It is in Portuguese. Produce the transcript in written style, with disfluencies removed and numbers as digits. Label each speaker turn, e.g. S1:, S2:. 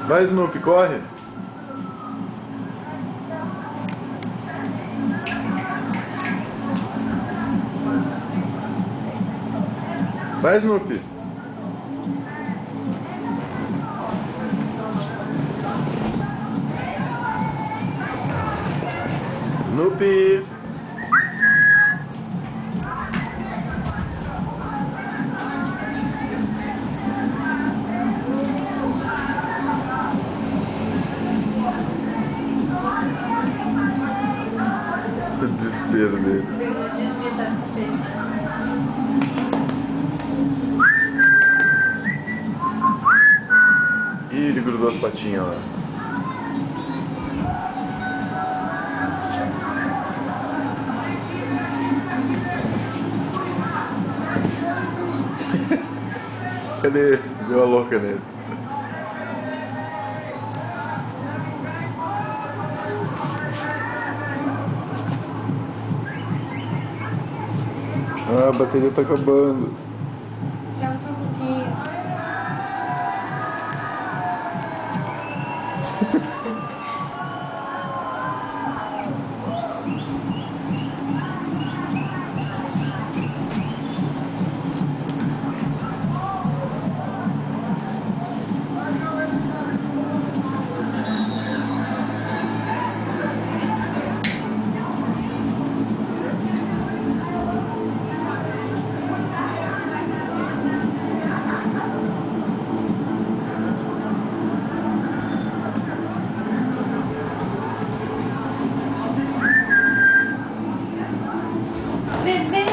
S1: Vai, Snoopy, corre. Vai, Snoopy. Snoopy. O desespero dele.
S2: Desvia da tapete.
S1: Ih, ele grudou as patinhas lá. Cadê? Deu a louca nele. Ah, a bateria tá acabando.
S2: Dá só um pouquinho. Vem, vem.